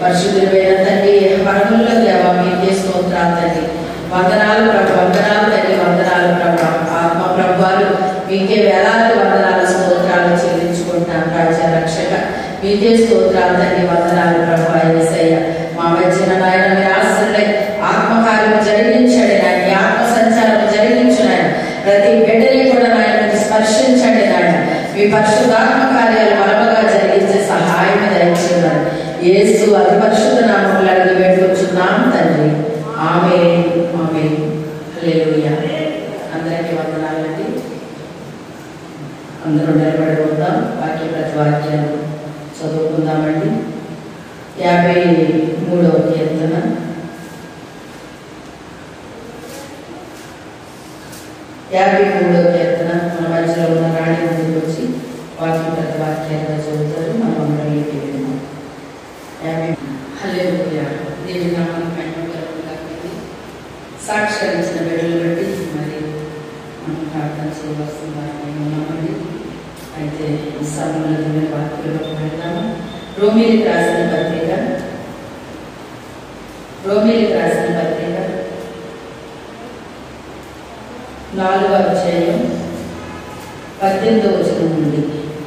పరిశుద్ధుడైన తండ్రి, పరముల్లో దేవా మీకే స్తోత్రాలు తండ్రి. వందనాలు ప్రభు, వందనాలు తండ్రి, వందనాలు ప్రభు. ఆత్మ ప్రభువారు మీకే వేలాది వందనాలు స్తోత్రాలు చెల్లించుకుంటున్నాం. రాజ్య రక్షక మీకే స్తోత్రాలు తండ్రి, వందనాలు ప్రభు. యేసయ్య మా మధ్యన నాయన మీరు ఆశ్రయులై ఆత్మకార్యం జరిగించండి నాయన, ఈ ఆత్మ సంచారం జరిగించున్నాయన. ప్రతి బిడ్డని కూడా నాయన స్పర్శించండి నాయన. మీ పరిశుద్ధాత్మ కార్యాలు బలముగా జరిగించే సహాయం దయచేయండి. యేసు అతి పరిశుద్ధ నామములో అడిగి వేడుకొంచున్నాం తండ్రి. ఆమేన్, ఆమేన్, హల్లెలూయా. అందరికీ వందనాలండి. అందరూ నిలబడి ఉందాం. వాక్య ప్రతి వాక్యాలు చదువుకుందామండి. 53వ కీర్తన. 53వ కీర్తన. మన మధ్యలో ఉన్న రాణి ముందుకు వచ్చి వాక్య ప్రతి వాక్యాలుగా చదువుతారు. మనం అందరం ఇంటికి వెళ్దాం. హల్లెలూయా. దేవుని నామానికి మహిమ కలుగుగాక. సాక్షాత్కరించిన బిడ్డలు బట్టి మరి మనం ప్రార్థన చేయవలసిందని ఉన్నామండి. అయితే ఈ సమయంలో దేవుని వాక్యంలోకి వెళ్దాము. రోమీయులకు రాసిన పత్రిక 4వ అధ్యాయం 18వ వచనం నుండి.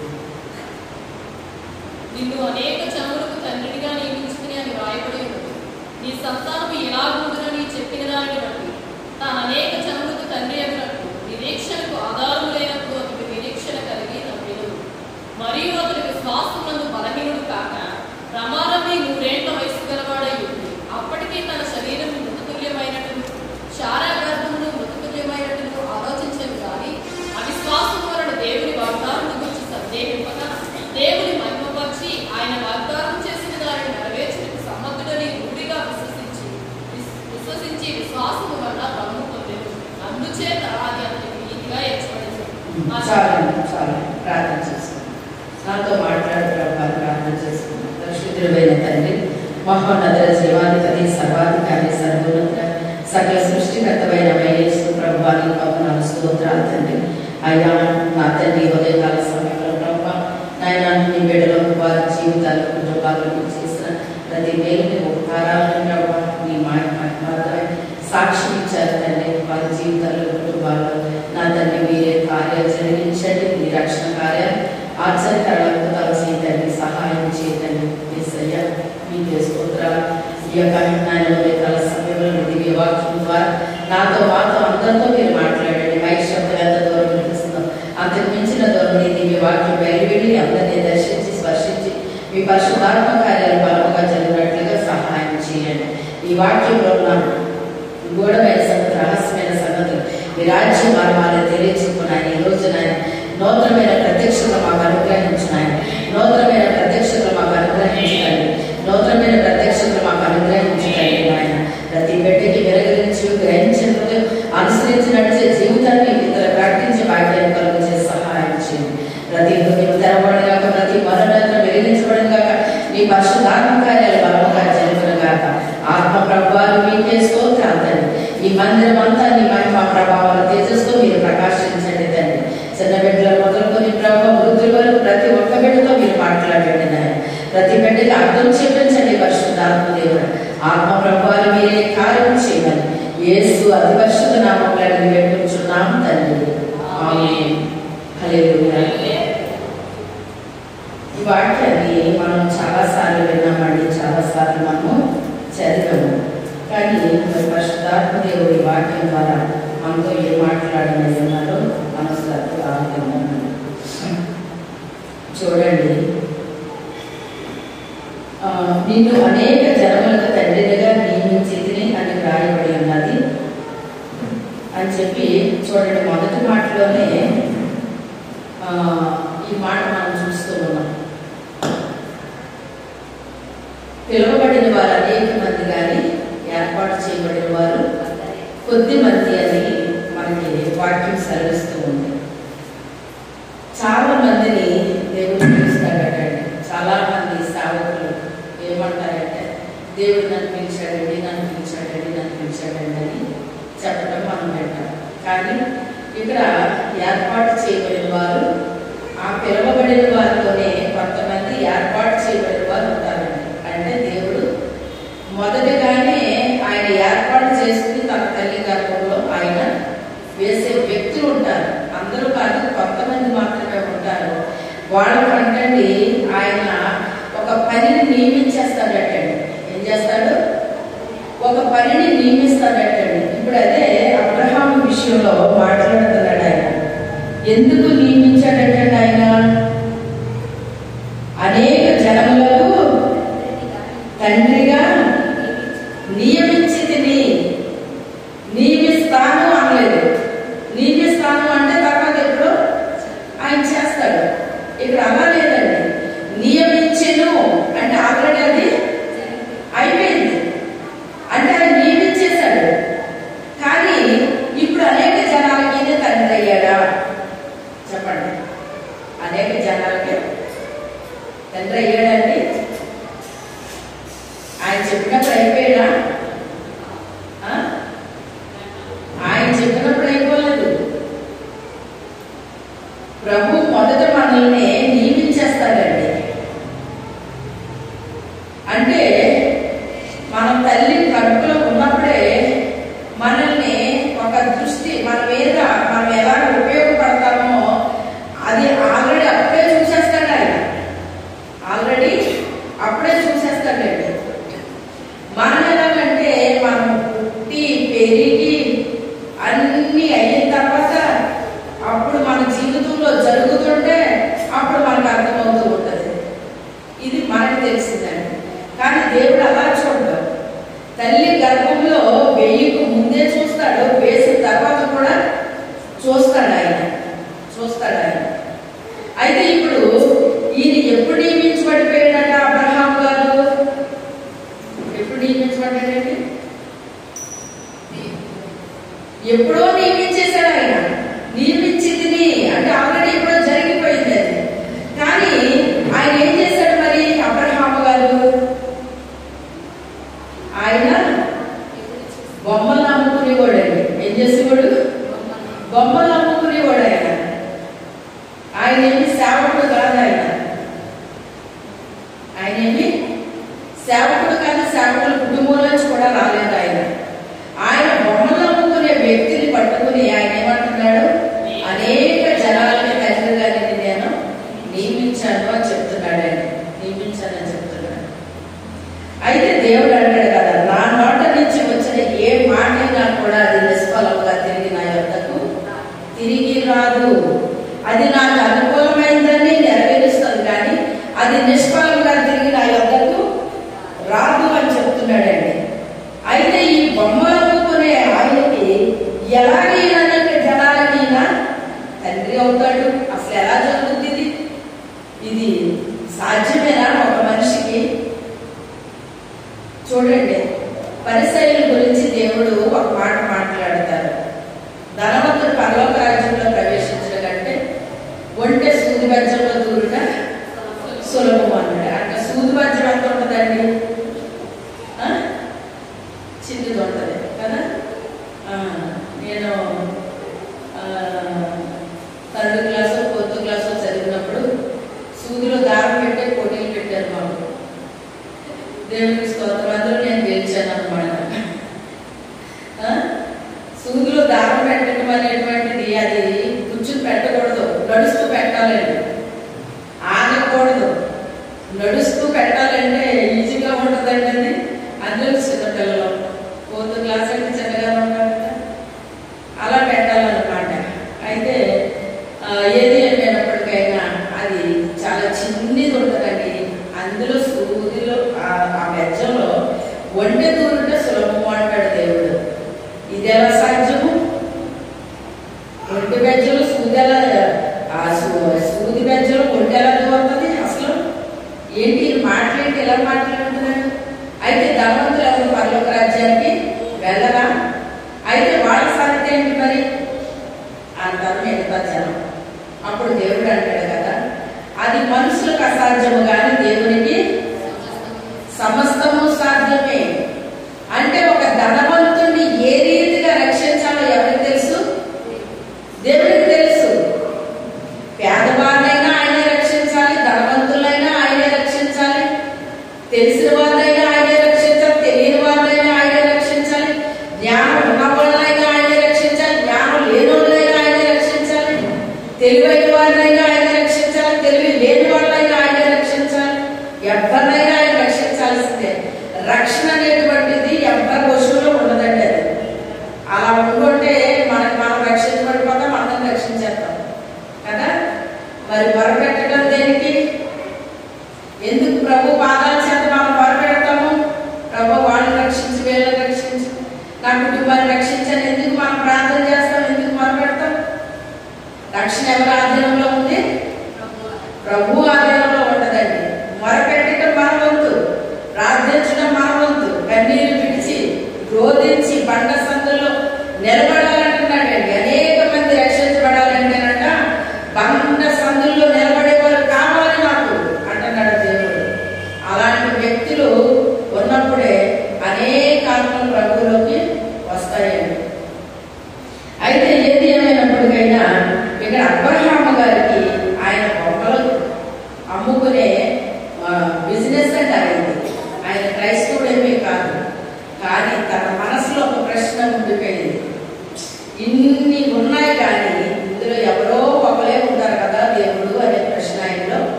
నిన్ను అనేక జనములకు తండ్రిగా నియమించుకుని అని రాయబడి ఉన్నది. నీ సంతానము ఎలాగుండునని చెప్పిన దానిని బట్టి తాను అనేక జనములకు తండ్రి అగినట్లు నిరీక్షణకు ఆధారము లేనప్పుడు అతడు నిరీక్షణ కలిగి నమ్మిను. మరియు అతడు విశ్వాసమునందు బలహీనుడు కాక ప్రమాదమే 100 ఏళ్ల వయసు గలవాడై ఉంది. అప్పటికే తన శరీరం మృతతుల్యమైనట్లు శారా గర్భమును మృతతుల్యమైనట్లు ఆలోచించను కానీ అవిశ్వాసం వలన దేవుని వాగ్దానం గురించి సందేహింపక దేవుని మహిమపరిచి ఆయన వాగ్దానం చేసిన దానిని నెరవేర్చడానికి సమర్థుడని రూఢిగా విశ్వసించి విశ్వాసము వల్ల బలము పొందెను. అందుచేత అది అతనికి నీతిగా ఎంచబడింది. ప్రార్థన చేసుకున్నాం. నాతో మాట్లాడే ప్రభావం ప్రార్థన చేసుకున్నాం. పరిశుద్ధుడైన తండ్రి, మహోన్నత జీవాధిపతి, సర్వాధికారి, సర్వోన్నత సకల సృష్టికర్తమైన యేసు ప్రభువానికి వందనాలు స్తోత్రాలు తండ్రి. అయ్యా నా తండ్రి, ఉదయకాల సమయంలో ప్రభా నాయన నీ బిడ్డలో వారి జీవితాలు కుటుంబాలను చేసిన ప్రతి మేలుని ఉపకారాలను ప్రభా నీ మాత్రమే సాక్షి ఇచ్చారు తండ్రి. వారి జీవితాల్లో కుటుంబాల్లో నా తండ్రి మీరే కార్యాలు జరిగించండి. మీ రక్షణ కార్యాలు ఆశ్చర్యకరాలు చేయండి, సహాయం చేయండి. యేసయ్య మీకే స్తోత్రాలు. ఈ యొక్క ఉదయకాల సమయంలో దివ్య వాక్యం ద్వారా నాతో మాతో అందరితో మీరు మాట్లాడండి. మైక్ శబ్దం ఎంత దూరం వినిపిస్తుందో అంతకు మించిన దూరం నీ దివ్య వాక్యం బయలువెళ్ళి అందరినీ దర్శించి స్పర్శించి మీ పరిశుద్ధాత్మ కార్యాలు బలముగా జరిగినట్లుగా సహాయం చేయండి. ఈ వాక్యంలో ఉన్న గూఢమైన సంగతులు, రహస్యమైన సంగతులు మీ రాజ్యం మర్మాలను తెలియచెప్పున్నాయని ఈ రోజు నాయన నూతనమైన ప్రత్యక్షత మాకు అనుగ్రహించినాయని, నూతనమైన ప్రత్యక్షత మాకు అనుగ్రహించండి, నూతనమైన ప్రత్యక్షత మాకు అనుగ్రహించండి నాయన. ప్రతి బిడ్డకి వెలుగురించి గ్రహించినప్పుడు అనుసరించినట్టు జీవితాన్ని ఇతర ప్రకటించే భాగ్యాన్ని కలుగు చేసి సహాయం చేయండి. ప్రతి హృదయం తెరవడం కాక, ప్రతి మరణాలను వెలిగించబడిన కాక, నీ పరిశుద్ధాత్మ కార్యాలు బలముగా జరుగును గాక. ఆత్మ ప్రభావాలు మీకే స్తోత్రాలు తండ్రి. ఈ మందిరం అంతా నీ మహిమ ప్రభావాలు తేజస్తో మీరు ప్రకాశించండి తండ్రి. చిన్న బిడ్డల మొదలుకొని ప్రభావ వృద్ధుల వరకు ప్రతి ఒక్క బిడ్డతో మీరు మాట్లాడండి నాయన. ప్రతి బిడ్డకి అర్థం చెప్పించండి పరిశుద్ధాత్మ దేవుడు. ఆత్మ ప్రభావాలు మీరే కార్యం చేయమని యేసు అతి పరిశుద్ధ నామములో అడిగి వేడుకొంచున్నాం తండ్రి. ఆమేన్, హల్లెలూయా. ఈ వాక్యాన్ని మనం చాలాసార్లు విన్నామండి, చాలాసార్లు మనము చదివాము. కానీ పరిశుద్ధాత్మ దేవుడి వాక్యం ద్వారా మనతో ఏం మాట్లాడమని ఉన్నారో మనసులకు ఆలోచన చూడండి. నిన్ను అనేక జనములకు తండ్రిగా నియమించేది అని రాయబడి ఉన్నది అని చెప్పి చూడండి. మొదటి మాటలోనే ఈ మాట మనం చూస్తూ ఉన్నాం. పిలువబడిన వారు అనేక మంది కానీ ఏర్పాటు చేయబడిన వారు కొద్ది మంది అని మనకి వాక్యం సెలవిస్తూ ఉంది. చాలా మందిని దేవుడు పిలుస్తాడండి. చాలా మంది సేవకులు ఏమంటారంటే దేవుడు నన్ను పిలిచాడండి, నన్ను పిలిచాడండి, నన్ను పిలిచాడండి అని చెప్పడం మనం వింటాం. కానీ ఇక్కడ ఏర్పాటు చేయబడిన వారు, ఆ పిలువబడిన వారిలోనే కొంతమంది ఏర్పాటు చేయబడిన వారు ఉంటారండి. అంటే దేవుడు అందరూ కాదు, కొంతమంది మాత్రమే ఉంటారు. వాళ్ళకంటండి ఆయన ఒక పనిని నియమించేస్తాడటండి. ఏం చేస్తాడు? ఒక పనిని నియమిస్తాడటండి. ఇప్పుడు అదే అబ్రహాం విషయంలో మాట్లాడుతున్నాడు ఆయన. ఎందుకు నియమించాడటండి ఆయన? అనేక జనములకు తండ్రిగా నియమించి తిని. నియమిస్తాను అనలేదు. నియమిస్తాను అంటే తర్వాత ఎప్పుడు ఆయన చేస్తాడు. ఇక్కడ అలా లేదండి. నియమించెను అంటే ఆల్రెడీ అది అయిపోయింది. అంటే ఆయన నియమించేశాడు. కానీ ఇప్పుడు అనేక జనాలకి తండ్రి అయ్యాడా? చెప్పండి. అనేక జనాలకి తండ్రి అయ్యాడండి. ఆయన చెప్పినప్పుడు అయిపోయాడా? ఆయన చెప్పినప్పుడు అయిపోలేదు. ప్రభు మొదట మనల్ని నియమించేస్తాడండి. అంటే మనం తల్లి కడుపులో ఉన్నప్పుడే మనల్ని ఒక దృష్టి మన మీద మనం ఎలా ఉపయోగపడతామో అది ఆల్రెడీ అప్పుడే చూసేస్తాడు ఆయన. ఆల్రెడీ అప్పుడే చూసేస్తాడండి. మనం ఎలాగంటే మనం పుట్టి పెరిగి అన్ని అయిన తర్వాత అప్పుడు మన జీవితంలో జరుగుతుంటే అప్పుడు మనకు అర్థమవుతూ ఉంటుంది. ఇది మనకు తెలిసిందండి. కానీ దేవుడు అలా చూడడు. తల్లి గర్భంలో వేయకు ముందే చూస్తాడు, వేసిన తర్వాత కూడా చూస్తాడు ఆయన. అయితే ఇప్పుడు ఈయన ఎప్పుడు నియమించబడిపోయాడట అబ్రహాం గారు? ఎప్పుడు నియమించబడ్డాడండి? ఎప్పుడో నియమించేశాడు ఆయన. నియమించింది అంటే ఆల్రెడీ ఎప్పుడో జరిగిపోయింది అది. కానీ ఆయన ఏం చేశాడు మరి అబ్రహాం గారు? ఆయన బొమ్మలు అమ్ముకునేవాడండి. ఏం చేసేవాడు? బొమ్మలు అమ్ముకునేవాడు ఆయన. ఆయన ఏమి సేవకుడు కాదు. ఆయన ఏమి సేవకుడు కాదు. సేవకుల కుటుంబంలోంచి కూడా రాలేదు ఆయన. ఆయన బొమ్మలు అమ్ముకునే వ్యక్తిని పట్టుకుని ఆయన ఏమంటున్నాడు? అనేక జనాలకి తండ్రిగా నేను నియమించాను అని చెప్తున్నాడండి. నియమించానని చెప్తున్నాడు. అయితే దేవుడు అంటాడు కదా, నా నోట నుంచి వచ్చిన ఏ మాటైనా కూడా అది నిష్ఫలంగా తిరిగి నా యొద్దకు తిరిగి రాదు. అది నాకు అనుకూలమైందని నెరవేరుస్తుంది, కానీ అది నిష్ఫలంగా తిరిగి నా యొద్దకు రాదు అని చెప్తున్నాడండి. అయితే ఈ బొమ్మలు అమ్ముకునే ఆయనకి ఎలాగైనా జనాలకైనా తండ్రి అవుతాడు? అసలు ఎలా జరుగుతుంది? ఇది సాధ్యమేనా ఒక మనిషికి? చూడండి, పరిసయ్యుల గురించి దేవుడు ఒక మాట మాట్లాడతారు. ధనవంతుడు పరలోక రాజ్యంలో ప్రవేశించడం కంటే ఒంటె సూది బజ్జంలో దూరుట సులభం అన్నాడు. అంటే సూది బజ్జం ఎంత ఉంటుందండి? చిన్నది ఉంటుంది కదా. నేను 3rd క్లాసు 4th క్లాసు చదివినప్పుడు సూదిలో దారం పెట్టే పోటీలు పెట్టారు మాకు. దేవునికి స్తోత్రం. అందులో నేను గెలిచాను అన్నమాట. సూదిలో దారం పెట్టడం అనేటువంటిది అది కూర్చుని పెట్టకూడదు, నడుస్తూ పెట్టాలండి. ఆగకూడదు, నడుస్తూ పెట్టాలంటే ఈజీగా ఉంటుందండి అది. అందులో చిన్నపిల్లలు 4th క్లాస్ అంటే చిన్నగా ఉంటారు కదా, అలా పెట్టాలన్నమాట. అయితే ఏది ఏమైనప్పటికైనా అది చాలా చిన్నది ఉంటుందండి. అందులో సూదిలో ఆ బెజ్జంలో ఒంటె దూరుట సులభము అంటాడు దేవుడు. ఇది ఎలా సాధ్యము? ఒంటి బెజ్జలు సూది ఎలా, సూది బెజ్జలు ఒంటె ఎలా దూరుతుంది? అసలు ఏంటి మాట్లాడి ఎలా మాట్లాడుతున్నాడు? అయితే ధనవంతులు ఎవరు పరలోక రాజ్యానికి వెళ్ళరా? అయితే వాళ్ళ సంగతి ఏంటి మరి అంటారు మిగతా జనం. అప్పుడు దేవుడు అంటాడు కదా, అది మనుషులకు అసాధ్యము కానీ దేవునికి సమస్తము సాధ్యమే. అంటే ఒక ధనవంతుడిని ఏ రీతిగా రక్షించాలో ఎవరికి తెలుసు? దేవుడికి తెలుసు. పేదవారినైనా ఆయనే రక్షించాలి, ధనవంతులైనా ఆయనే రక్షించాలి, తెలిసిన వారినైనా ఆయనే రక్షించాలి, తెలియని వారినైనా ఆయనే రక్షించాలి, జ్ఞానం ఉన్నవాళ్ళైనా ఆయనే రక్షించాలి, జ్ఞానం లేని వాళ్ళైనా ఆయనే రక్షించాలి.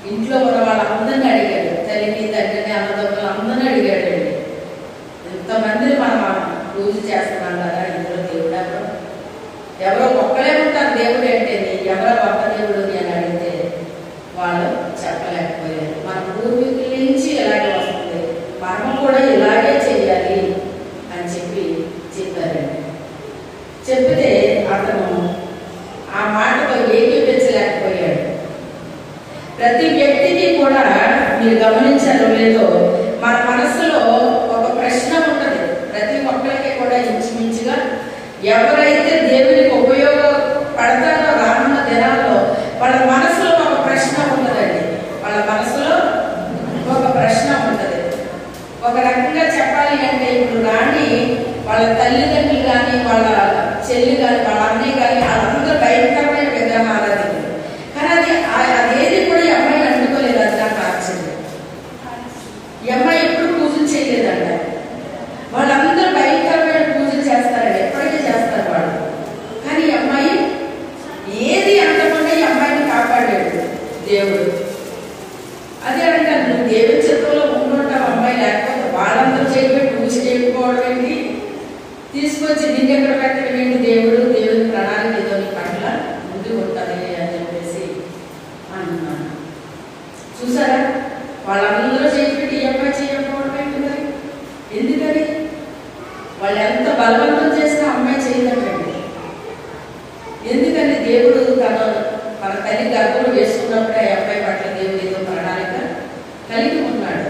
ఇంట్లో ఉన్న వాళ్ళందరినీ అడిగాడు, తల్లిని తండ్రిని అన్నదమ్ములు అందరినీ అడిగాడండి. ఇంతమందిని మనం పూజ చేస్తున్నాం కదా, ఇందులో దేవుడు ఎవరో ఒక్కలే ఉంటారు దేవుడు అంటే, ఎవరో ఒక్క దేవుడు అని అడిగితే వాళ్ళు చెప్పలేకపోయారు. మన పూర్వీకుల నుంచి ఇలాగే వస్తుంది, మనం కూడా ఇలాగే చేయాలి అని చెప్పారండి. చెప్తే అతను ఆ మాటతో ఏకీపించలేకపోయాడు. ప్రతి వ్యక్తికి కూడా మీరు గమనించారో లేదో, మన మనసులో ఒక ప్రశ్న ఉంటుంది. ప్రతి ఒక్కరికి కూడా ఇంచుమించుగా ఎవరైతే దేవునికి ఉపయోగపడతారో రానున్న దినాల్లో వాళ్ళ మనసులో ఒక ప్రశ్న ఉంటుందండి. వాళ్ళ మనసులో ఒక ప్రశ్న ఉంటుంది. ఒక రకంగా చెప్పాలి అంటే, ఇప్పుడు రాణి వాళ్ళ తల్లిదండ్రులు కానీ, వాళ్ళ చెల్లి కానీ, వాళ్ళ అన్నయ్య కానీ వాళ్ళందరూ భయంకరమైన విగ్రహారాధకులు. కానీ అదేది కూడా ఈ అమ్మాయిని అంటుకోలేదు. అది నాకు ఆశ్చర్యం. ఈ అమ్మాయి ఎప్పుడు పూజలు చేయలేదంట. వాళ్ళందరూ భయంకరమైన పూజలు చేస్తారండి, ఎప్పటికీ చేస్తారు వాళ్ళు. కానీ ఈ అమ్మాయి ఏది అంటకుండా ఈ అమ్మాయిని కాపాడాడు దేవుడు. అదే అంటారు, నువ్వు దేవుడి చిత్రంలో ఉండుంటావు అమ్మాయి, లేకపోతే వాళ్ళందరూ చేయబట్టి పూజ చేయకపోవడం ఏంటి, తీసుకొచ్చి నిన్ను ఎక్కడ పెట్టడం ఏంటి, దేవుడి ప్రణాళిక ఏదో నీ పట్ల ముందు ఉంటుంది అని చెప్పేసి అంటున్నాను. చూసారా, వాళ్ళందరూ చేయబట్టి ఈ అమ్మాయి చేయకపోవడం ఏంటి మరి? ఎందుకని? వాళ్ళు ఎంత బలవంతం చేసినా అమ్మాయి చేయదంటండి. ఎందుకని? దేవుడు తన తల్లి గర్భంలో వేసుకున్నప్పుడే ఆ అమ్మాయి పట్ల దేవుడు ఏదో ప్రణాళిక కలిగి ఉన్నాడు.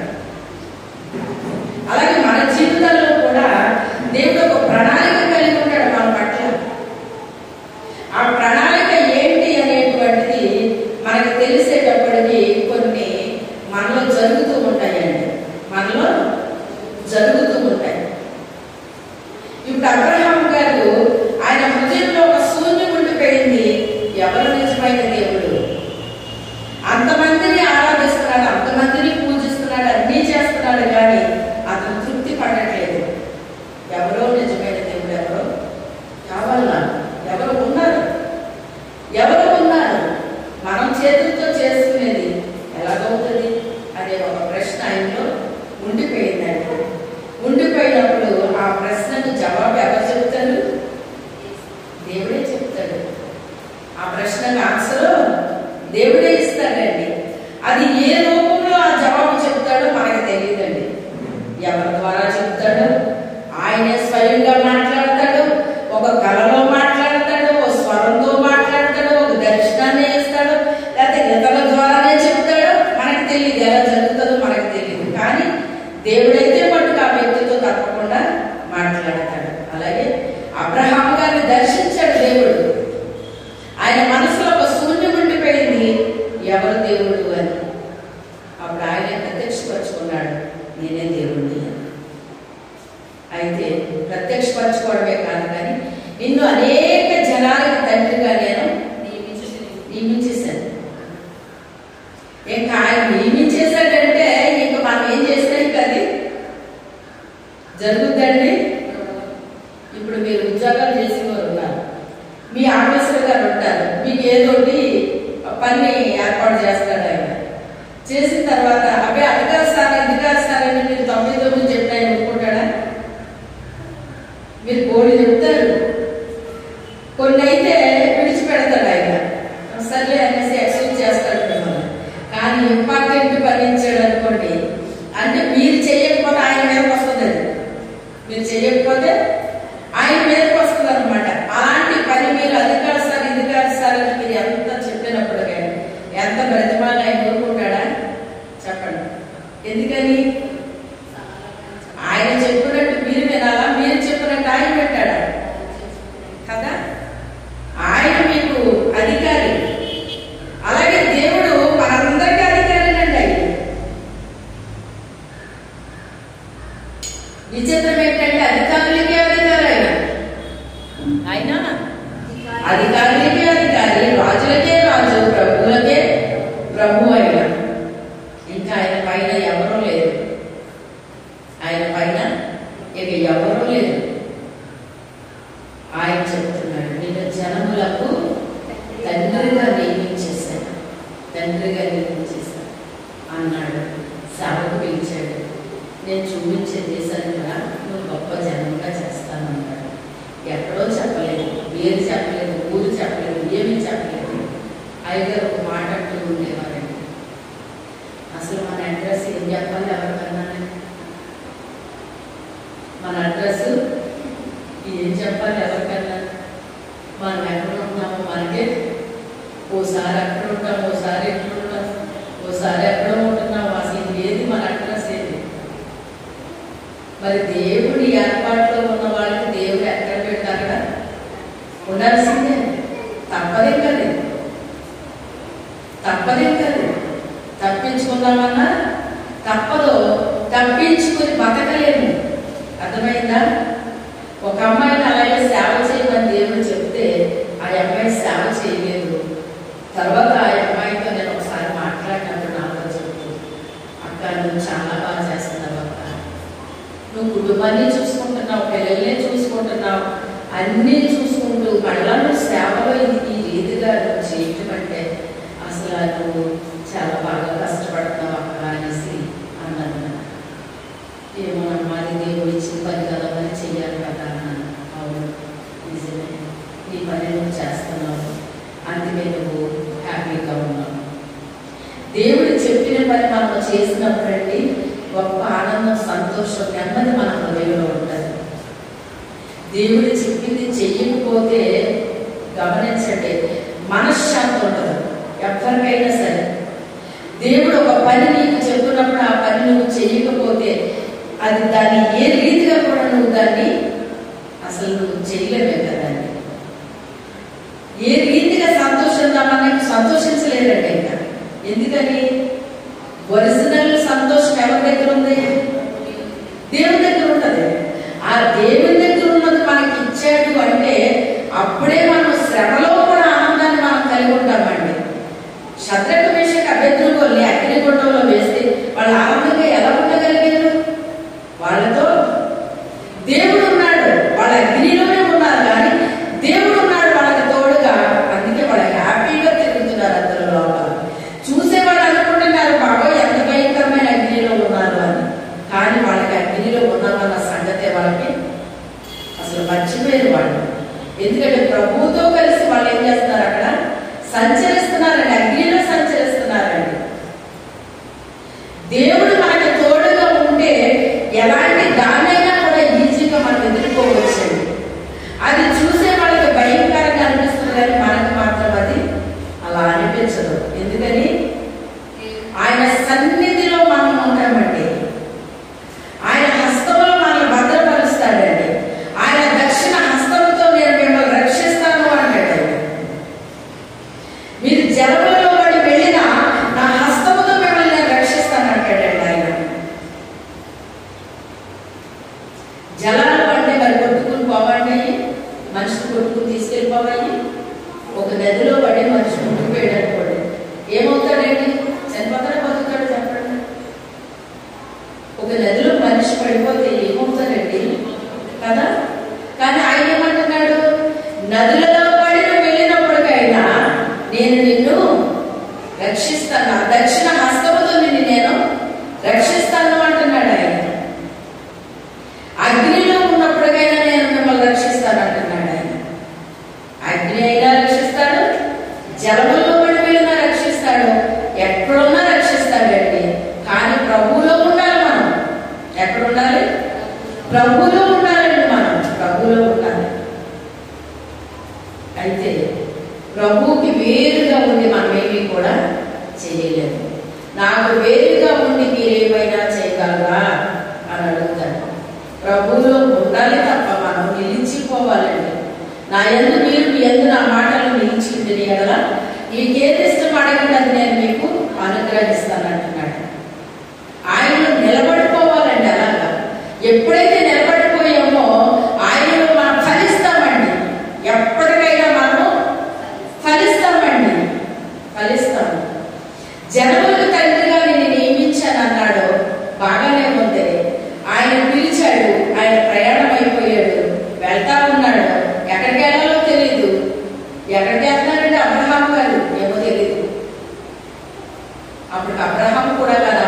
అలాగే మన జీవితాల్లో కూడా దేవుడు ఒక ప్రణాళిక కలిగి ఉంటాడు మన పట్ల. ఆ ప్రణాళిక ఏంటి అనేటువంటిది మనకు తెలిసేటప్పటికి కొన్ని మనలో జరుగుతూ ఉంటాయండి. మనలో జరుగుతూ ఉంటాయి. ఇప్పుడు అబ్రహాం గారు ఆయన హృదయంలో ఒక శూన్యం ఉండిపోయింది. ఎవరు నిజమైన దేవుడు? అంతమందిని ఆరాధిస్తున్నాడు, అంతమందిని పూజిస్తున్నాడు, అన్నీ చేస్తున్నాడు, కానీ అతను తృప్తి పడట్లేదు. ఎవరో నిజమైన దేవుడు ఎవరో కావాలా? ఎవరు ఉన్నారు? మనం చేతులతో చేసుకునేది ఎలాగవుతుంది అనే ఒక ప్రశ్న ఆయనలో ఉండిపోయిందండి. ఉండిపోయినప్పుడు ఆ ప్రశ్నకు జవాబు ఎవరు చెప్తారు? దేవుడే చెప్తాడు. ఆ ప్రశ్నకు ఆన్సర్ దేవుడే ఇస్తాడండి. అది ఏ రూపంలో ఆ జవాబు చెప్తాడో మనకు తెలియదండి. ఎవరి ద్వారా చెప్తాడు? ఆయనే స్వయంగా మాట్లాడతాడు, ఒక కళలో మాట్లాడతాడు, ఒక స్వరంతో మాట్లాడతాడు, ఒక దర్శనాన్ని ఇస్తాడు, లేకపోతే ఇతరుల ద్వారానే చెప్తాడు. మనకు తెలియదు, ఎలా జరుగుతుందో మనకు తెలియదు. కానీ దేవుడైతే మటుకు ఆ వ్యక్తితో తప్పకుండా మాట్లాడతాడు. అలాగే అబ్రహాము గారిని దర్శించాడు దేవుడు. ఆయన మనసులో ఒక శూన్యం ఉండిపోయింది, ఎవరు దేవుడు అని. అప్పుడు ఆయన ప్రత్యక్షపరుచుకున్నాడు, నేనే దేవుడిని. అయితే ప్రత్యక్షపరచుకోవడమే కాదు, కానీ నిన్ను అనేక జనాలకు తండ్రిగా నేను నియమించేశాను. ఇంకా ఆయన నియమించేశాడంటే ఇంకా మనం ఏం చేసినా ఇంకా అది జరుగుద్దండి. ఇప్పుడు మీరు ఉద్యోగాలు చేసేవారు ఉన్నారు, మీ ఆఫీసర్ గారు ఉంటారు, మీకు ఏదోటి పని ఏర్పాటు చేస్తాడు. ఆయన చేసిన తర్వాత అబ్బాయి అది కాదు సార్, ఇది కాదు సార్ అని మీరు 99 చెప్పిన ఆయన ఒప్పుకుంటాడా? మీరు బోర్డు చెప్తారు, కొన్ని అయితే విడిచిపెడతాడు ఆయన, సర్లే అనేసి ఎక్స్క్యూజ్ చేస్తాడు మిమ్మల్ని. కానీ ఇంపార్టెంట్ పని ఇచ్చాడు అనుకోండి, అంటే మీరు చేయకపోతే ఆయన మీదకి వస్తుంది. అది మీరు చేయకపోతే ఆయన మీదకి వస్తుంది అనమాట. అలాంటి పని మీరు అది కాదు సార్, ఇది కాదు సార్ అని మీరు ఎంత చెప్పినప్పుడు కానీ, ఎంత బ్రతిమాలి ఆయన కోరుకుంటాడా? చెప్పండి. ఎందుకని? ఆయన చెప్పినట్టు మీరు వినాలా, మీరు చెప్పినట్టు ఆయన పెట్టాడా కదా? ఆయన మీకు అధికారి. అలాగే దేవుడు మనందరికీ అధికారినండి. ఆయన విచిత్రం ఏంటంటే అధికారులకే అధికారి. ఆయన అధికారులకే అధికారి, రాజులకే రాజు, ప్రభువులకే ప్రభు. ఆయన ఇంకా ఆయన పైన ఎవరూ లేదు. ఆయన పైన ఇక ఎవరూ లేదు. ఆయన చెప్తున్నాడు, నేను జనములకు తండ్రిగా నియమించేశాను, తండ్రిగా నియమించేశాను. అన్నాడు, సేవకు పిలిచాడు. నేను చూపించే దేశాన్ని కూడా నువ్వు గొప్ప జనంగా చేస్తానన్నాడు. ఎక్కడో చెప్పలేదు, పేరు చెప్పలేదు, ఊరు చెప్పలేదు, ఏమీ చెప్పలేదు. అయ్యగారు ఒక మాట అంటూ ఉండేవారండి, అసలు మన అడ్రస్ ఏం చెప్పాలి ఎవరికన్నానండి? మన అడ్రస్ ఏం చెప్పాలి ఎవరికన్నా? మనం ఎక్కడ ఉంటామో మనకే, ఓసారి అక్కడ ఉంటాం, ఓసారి ఎక్కడ ఉంటాం, ఓసారి ఎక్కడ ఉంటున్నాం. అసలు ఏది మన అడ్రస్ ఏది? మరి దేవుడి ఏర్పాటులో ఉన్న వాళ్ళకి దేవుడు ఎక్కడ పెట్టాక ఉండాల్సిందే. తప్పదేం కదా, తప్పదేం కదా. తప్పించుకుందామన్నా తప్పదు, తప్పించుకుని బతకలేము. అర్థమైందా? ఒక అమ్మాయిని అలాగే సేవ చేయమని దేవుడు చెప్తే ఆ అమ్మాయి సేవ చేయలేదు. తర్వాత ఆ అమ్మాయితో నేను ఒకసారి మాట్లాడినప్పుడు నాతో చెప్తూ, అక్క నువ్వు చాలా బాగా చేస్తున్నావు అక్క, నువ్వు కుటుంబాన్ని చూసుకుంటున్నావు, పిల్లల్ని చూసుకుంటున్నావు, అన్నీ చూసుకుంటూ మళ్ళా నువ్వు సేవలో ఈ రీతిగా నువ్వు చేయటం అంటే అసలు నువ్వు చాలా బాగా కష్టపడుతున్నావు అక్క అనేసి అన్నాను. ఏమో మాది దేవుడు ఇచ్చిన పని కదా, మరి చెయ్యాలి కదా అన్నాను. అవును నిజమే, నీ పని నువ్వు చేస్తున్నావు, అందుకే నువ్వు హ్యాపీగా ఉన్నావు. దేవుడు చెప్పిన పని మనం చేసినప్పుడండి గొప్ప ఆనందం, సంతోషం, నెమ్మది మన హృదయంలో ఉంటుంది. దేవుడు చెప్పింది చెయ్యకపోతే గమనించండి, మనశ్శాంతి ఉండదు ఎవరికైనా సరే. దేవుడు ఒక పని నీకు చెప్తున్నప్పుడు ఆ పని నువ్వు చెయ్యకపోతే అది దాన్ని ఏ రీతిగా కూడా నువ్వు దాన్ని అసలు నువ్వు చేయలేవే కదండి. ఏ రీతిగా సంతోషిద్దామని సంతోషించలేదండి ఇంకా. ఎందుకని? ఒరిజినల్ సంతోషం ఎవరి దగ్గర ఉంది? దేవుని దగ్గర ఉంటుంది. ఆ దేవుని దగ్గర ఉన్నది మనకి ఇచ్చాడు అంటే అప్పుడే మనం శ్రమలో కూడా ఆనందాన్ని మనం కలిగి ఉంటామండి. శద్రకు, మేషకు, అబేద్నెగోల్ని అగ్నిగుండంలో వేస్తే వాళ్ళు ఆనందంగా ఎలా ఉండగలిగారు? వాళ్ళతో దేవుడు ఉన్నాడు, వాళ్ళ అగ్నిలోనే ఉన్నారు, కానీ దేవుడు ఉన్నాడు వాళ్ళకి తోడుగా. అందుకే వాళ్ళు హ్యాపీగా తిరుగుతున్నారు అందరూ లోపల. చూసేవాళ్ళు అనుకుంటున్నారు బాబా ఎంత భయంకరమైన అగ్నిలో ఉన్నారు అని, కానీ వాళ్ళకి అగ్నిలో ఉన్నామన్న సంగతే వాళ్ళకి అసలు మర్చిపోయారు వాళ్ళు. ఎందుకంటే ప్రభువుతో కలిసి వాళ్ళు ఏం చేస్తున్నారు? అక్కడ సంచరిస్తున్నారండి, అగ్నిలో సంచరిస్తున్నారండి. దేవుడు మనకి తోడుగా ఉంటే ఎలాంటి దాన్నైనా కూడా ఈజీగా మనం ఎదుర్కోవచ్చండి. అది చూసే వాళ్ళకి భయంకరంగా అనిపిస్తుంది, కానీ మనకు మాత్రం అది అలా అనిపించదు. ఎందుకని? ఆయన సన్నిధిలో మనం ఉంటామండి, ఆయన హస్తంలో మనల్ని భద్రపరుస్తాడండి. ఆయన దక్షిణ హస్తంతో నేను మిమ్మల్ని రక్షిస్తాను అంటాడు. మీరు జలములో పడి వెళ్ళినా నా హస్తముతో మిమ్మల్ని నేను రక్షిస్తాను అంటాడండి ఆయన. జలాలు అంటే మరి కొట్టుకుని పోవండి, మనిషి కొట్టుకుని తీసుకెళ్ళిపోవాలి. ఒక నదిలో పడి మనిషి కొట్టుకుపోయాడు అనుకోండి, ఏమవుతాడండి? చనిపోతాడా బతుకుతాడు చెప్పండి? ఒక నదిలో మనిషి పడిపోతే ఏమవుతాడండి కదా? కానీ ఆయన ఏమంటున్నాడు? నదులలో పడి వెళ్ళినప్పటికైనా నేను నిన్ను రక్షిస్తాను, దక్షిణ హస్తముతో నిన్ను నేను రక్షిస్తాను అంటున్నాడు ఆయన. అగ్నిలో ఉన్నప్పటికైనా నేను మిమ్మల్ని రక్షిస్తాను అంటున్నాడు ఆయన. అగ్ని అయినా రక్షిస్తాడు, జలములో పడి వెళ్ళినా రక్షిస్తాడు, ఎక్కడున్నా రక్షిస్తాడండి. కానీ ప్రభువులో ఉండాలి మనం. ఎక్కడ ఉండాలి? ప్రభువులో ఉండాలండి మనం, ప్రభువులో ఉండాలి. అయితే ప్రభువుకి వేరుగా ఉండి మనం ఏమీ కూడా చేయలేము. నాకు వేరుగా ఉండి మీరేమైనా చేయగలరా అని అడుగుతాను. ప్రభువులో ఉండాలి తప్ప మనం నిలిచిపోవాలండి. నా యందు మీరు, మీ యందు నా మాటలు నిలిచింది ఎడలా మీకేది ఇష్టం అడగండి, అది నేను మీకు అనుగ్రహిస్తాను అంటున్నాడు. ఆయన నిలబడిపోవాలండి. అలాగా ఎప్పుడైతే నిలబడిపోయామో ఆయనలో మనం ఫలిస్తామండి. ఎప్పటికైనా మనము ఫలిస్తామండి, ఫలిస్తాము. జనములకు తండ్రిగా నేను నియమించాను అన్నాడు, బాగానే ఉంది. ఆయన పిలిచాడు, ఆయన ప్రయాణం అయిపోయాడు, వెళ్తా ఉన్నాడు. ఎక్కడికి వెళ్ళాలో తెలీదు. ఎక్కడికి వెళ్తున్నారంటే అబ్రహాం గారు ఏమో తెలీదు. అప్పుడు అబ్రహాం కూడా కదా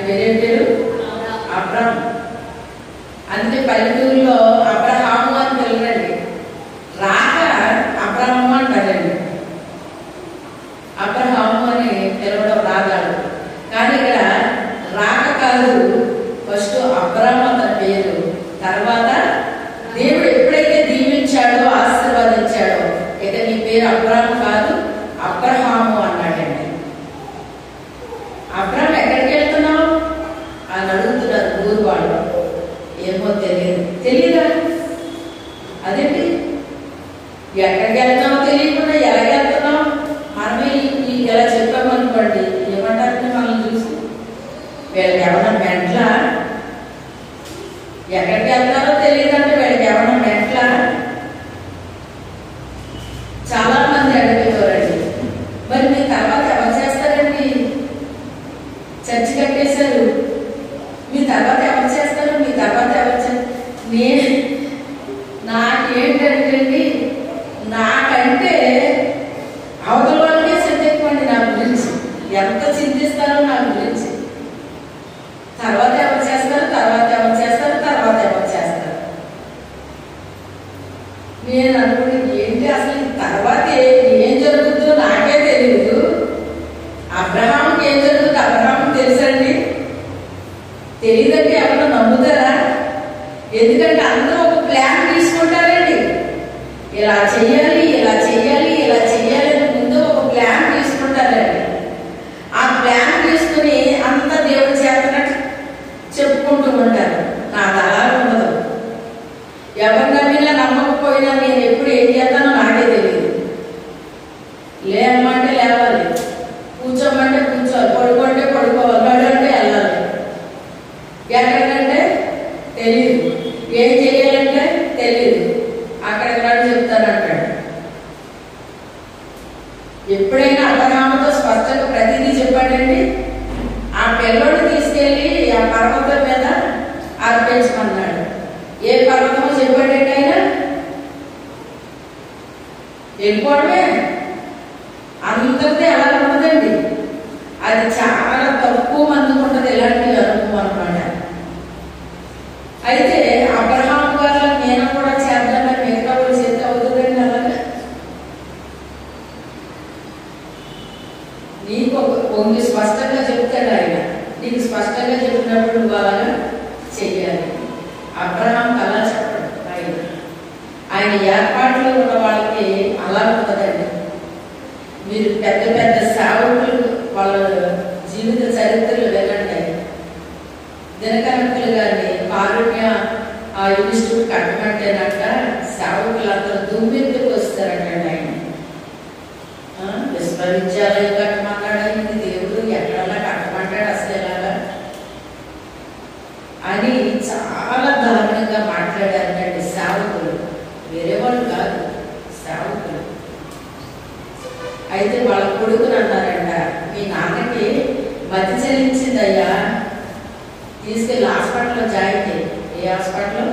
పేరేం పేరు? అబ్రామ్. అందుకే పల్లెటూరులో అబ్రహాము అని పిలవండి, రాక అబ్రాము అంటారండి. అబ్రహాము అని పిలవడం రాగాడు, కానీ ఇక్కడ రాక కాదు, ఫస్ట్ అబ్రాము అతని పేరు, తర్వాత దేవుడు ఎప్పుడైతే దీవించాడో ఆశీర్వాదించాడో ఇక నీ పేరు అబ్రాము కాదు అబ్రహాము అన్నాడండి. అబ్రాము ఎక్కడికి వెళ్తున్నావు అని అడుగుతున్నారు ఊరు వాళ్ళు. ఏమో తెలియదా? అదేంటి ఎక్కడికి వెళ్తున్నావు తెలియకుండా ఎలాగ వెళ్తున్నావు? మనమే ఎలా చెప్పామనుకోండి, ఏమంటారు మనల్ని చూసి? వీళ్ళకి ఏమన్నా మెంట్లా? ఎక్కడికి వెళ్తారో తెలియదంటే వీళ్ళకి ఏమన్నా మెంట్లా? చాలా మంది అడిగేవారండి, మరి మీ తర్వాత ఎవరు చేస్తారండి? చర్చి కట్టేశారు, మీ తర్వాత ఎవరు చేస్తారు? మీ తర్వాత ఎవరు చేస్తారు? నాకేంటంటే నాకంటే అవతల వాళ్ళకే చింత ఎక్కువండి నా గురించి. ఎంత చింతిస్తారో నా గురించి. తర్వాత ఎవరు చేస్తారు, తర్వాత ఎవరు చేస్తారు, తర్వాత ఎవరు చేస్తారు? నేను అనుకుంటే ఏంటి అసలు తర్వాత ఏం జరుగుతుందో నాకే తెలియదు. అబ్రహాంకి ఏం జరుగుతుందో అబ్రహాంకి తెలుసండి? తెలియదంటే ఎవరో నమ్ముతారా? ఎందుకంటే అందరూ ఒక ప్లాన్ తీసుకుంటారండి. ఇలా చెయ్యాలి, ఇలా చెయ్యాలి, ఇలా చెయ్యాలి అని ముందు ఒక ప్లాన్ తీసుకుంటారండి. ఆ ప్లాన్ తీసుకుని అంత దేవుడి చేతనట్టు చెప్పుకుంటూ ఉంటారు. నాకు అలా ఉండదు. ఎవరు నమ్మినా నమ్మకపోయినా నేను ఎప్పుడు ఏం చేస్తానో నాకే తెలియదు. లేవమంటే లేవాలి, కూర్చోమంటే కూర్చోవాలి, పడుకోంటే పడుకోవాలి, నడంటే వెళ్ళాలి. ఎక్కడికంటే తెలియదు, ఏం చేయాలంటే తెలియదు. అక్కడెక్కడ చెప్తానంటాడు. ఎప్పుడైనా అబ్రహాముతో స్పష్టంగా ప్రతిదీ చెప్పాడండి. ఆ పిల్లోడు తీసుకెళ్లి ఆ పర్వతం మీద అర్పించమన్నాడు. ఏ పర్వతమో చెప్పాడండి ఆయన? వెళ్ళిపోవడమే. అందరితో ఎలా ఉండదండి, అది చాలా తక్కువ మందికి ఉంటుంది ఇలాంటి అనుభవం అనమాట. అయితే అబ్రహాం గారు నేను కూడా చేద్దామని మిగతా వాళ్ళు చేస్తే అవుతుందండి అలాగా? నీకు కొంచెం స్పష్టంగా చెప్తాడు ఆయన. నీకు స్పష్టంగా చెప్పినప్పుడు నువ్వు అలాగా చెయ్యాలి. అబ్రహాం అలా చెప్పడు ఆయన. ఆయన ఏర్పాట్లో ఉన్న వాళ్ళకి అలా ఉంటుందండి. మీరు పెద్ద పెద్ద సేవకులు వాళ్ళ జీవిత చరిత్రలు వినండి. దినకరంకులు గారిని కారుణ్య ఇన్స్టిట్యూట్ కట్టమంటేనట సేవకులందరూ దుమ్మెత్తుకు వస్తారంటండి. ఆయన విశ్వవిద్యాలయం కట్టమన్నాడు. ఆయనకి దేవుడు ఎక్కడన్నా కట్టమంటాడు అసలు ఎలాగా అని చాలా దారుణంగా మాట్లాడారంటండి సేవకులు. వేరే వాళ్ళు కాదు, సేవకులు. అయితే వాళ్ళ కొడుకుని అన్నారంట, మీ నాన్నకి మతి చెల్లించిందయ్యా, తీసుకెళ్ళి హాస్పిటల్లో జాయిన్ చేయి. ఏ హాస్పిటల్?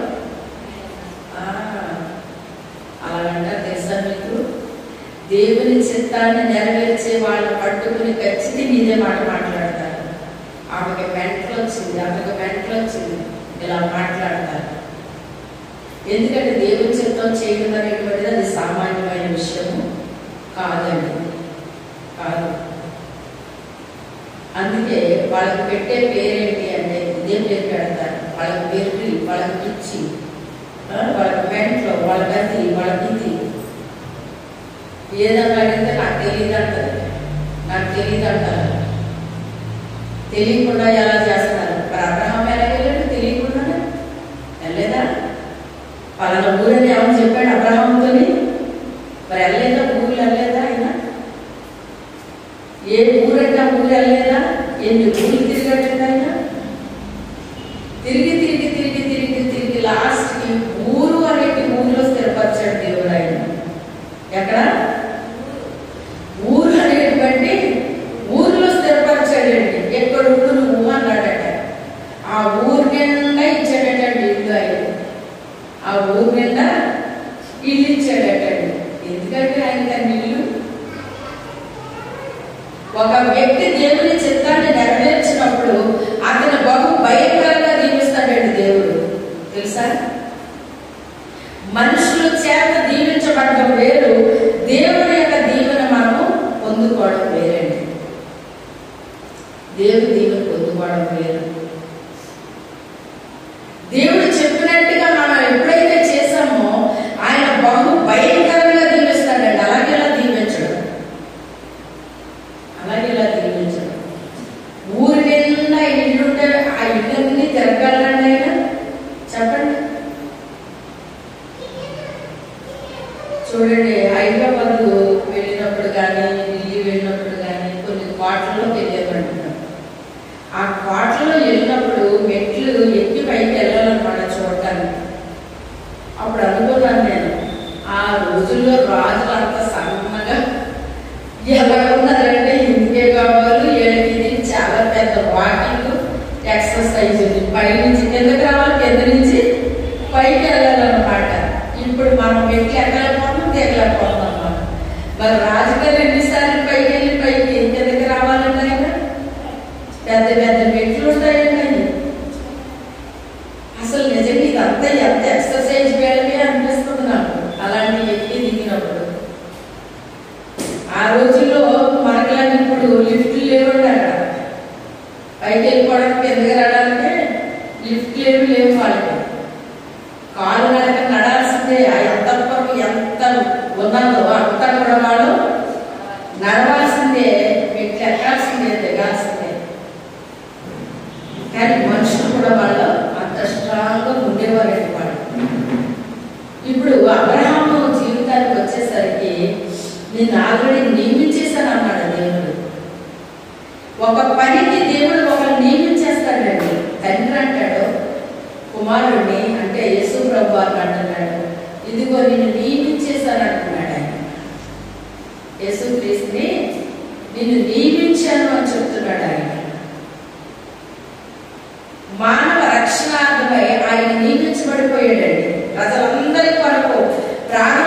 అలాగంటారు. తెలుసా మీకు? దేవుని చిత్తాన్ని నెరవేర్చే వాళ్ళు పట్టుకుని ఖచ్చితంగా ఇదే మాట మాట్లాడతారు. ఆమెకి మెంటలు వచ్చింది, ఆమెకి మెంటలు వచ్చింది, ఇలా మాట్లాడతారు. ఎందుకంటే దేవుని చిత్తం చేయడం అనేటువంటిది అది సామాన్యమైన విషయము కాదండి, కాదు. అందుకే వాళ్ళకి పెట్టే పేరేంటి అంటే ఇదే పేరు పెడతారు. వాళ్ళకి పెరిగి, వాళ్ళకి పిచ్చి, వాళ్ళకి మెంట్లో, వాళ్ళ గతి, వాళ్ళ గితి. ఏదన్నా అడిగితే నాకు తెలియదు అంటారు, నాకు తెలియదు అంటారు. తెలియకుండా ఎలా చేస్తారు? మరి అబ్రహాం ఎలా వెళ్ళాడు? తెలియకుండానే వెళ్ళలేదా? పలానా ఊరని ఏమని చెప్పాడు అబ్రహాముతోని? మరి వెళ్ళలేదా? ఊరు వెళ్ళలేదా ఆయన? ఏ ఊరంటే ఆ ఊరు వెళ్ళలేదా? ఎన్ని ఊళ్ళు తిరిగాడంటే ఆయన? తిరిగి తిరిగి తిరిగి తిరిగి తిరిగి లాస్ట్కి ఊరు అనేది ఊరిలో స్థిరపరిచాడు దేవుడు ఆయన. ఎక్కడ? ఊరు అనేటువంటి ఊరిలో స్థిరపరిచాడండి. ఎక్కడ ఉండు నువ్వు అన్నాడట. ఆ ఊరు నిండా ఇచ్చాడటండి ఇల్లు ఆయన. ఆ ఊరు నిండా ఇల్లు ఇచ్చాడటండి. ఎందుకంటే ఆయన ఇల్లు ఒక వ్యక్తి దేవుని చిత్తాన్ని నెరవేర్చినప్పుడు అతని దేవుడు దీవెన పొందుకోవడం లేదు. దేవుడు చెప్పినట్టుగా మనం ఎప్పుడైతే చేసామో ఆయన బహు భయంకరంగా దీవిస్తాడండి. అలాగేలా దీవించడం, ఊరి నిండా ఇల్లుంటే ఆ ఇళ్ళన్నీ తిరగాలండి ఆయన. చెప్పండి, చూడండి, హైదరాబాద్ వెళ్ళినప్పుడు కానీ, ఢిల్లీ వెళ్ళినప్పుడు కానీ కొన్ని కోటల్లో వెళ్ళేమంటున్నాం. ఆ కోటలో వెళ్ళినప్పుడు మెట్లు ఎక్కి పైకి వెళ్ళాలన్నమాట చూడటానికి. అప్పుడు అనుకున్నాను నేను, ఆ రోజుల్లో రాజులు అంత సన్నగా ఎలా ఉన్నారంటే ఇంకే కావాలి ఏళ్ళకి చాలా పెద్ద వాకింగ్ ఎక్సర్సైజ్, పై నుంచి కిందకి రావాలి, కింద నుంచి పైకి వెళ్ళాలన్నమాట. ఇప్పుడు మనం మెట్లు ఎక్కలేకపోతున్నాం, దిగలేకపోతున్నాం అన్నమాట. మరి రాజుగారు ఎన్నిసార్లు పైకి వెళ్ళి పైకి కిందకి రావాలంటే ఆయన పెద్ద పెద్ద మెట్లు ఉంటాయండి. అసలు నిజంగా ఇదంతా ఎంత ఎక్సర్సైజ్ వేయడమే అనిపిస్తుంది నాకు అలాంటి ఎక్కి దిగినప్పుడు. ఆ రోజుల్లో మనకులాంటి ఇప్పుడు లిఫ్ట్లు లేవండి. అక్కడ పైకి వెళ్ళిపోవడానికి కిందకి రావడానికి లిఫ్ట్లు లేవు వాళ్ళకి. కాలు నడక నడాల్సిందే. ఎంత ఉన్నదో అంతా కూడా వాళ్ళు నడవాల్సిందే, మెట్లు ఎక్కాల్సిందే, దిగాల్సిందే. కానీ మనుషులు కూడా వాళ్ళు అంత స్ట్రాంగ్గా ఉండేవారండి వాళ్ళు. ఇప్పుడు అబ్రహాము జీవితానికి వచ్చేసరికి నేను ఆల్రెడీ నియమించేశాను అన్నాడు దేవుడు. ఒక పనికి దేవుడు ఒకరు నియమించేస్తాడండి. తండ్రి అంటాడు కుమారుడిని, అంటే యేసు ప్రభు అని అంటున్నాడు, ఇదిగో నేను నియమించేశాను అంటున్నాడు ఆయన. యేసు క్రీస్తుని నిన్ను నియమించాను అని చెప్తున్నాడు ఆయన. మానవ రక్షణార్థమై ఆయన నియమించబడిపోయాడండి. ప్రజలందరి కొరకు ప్రాణ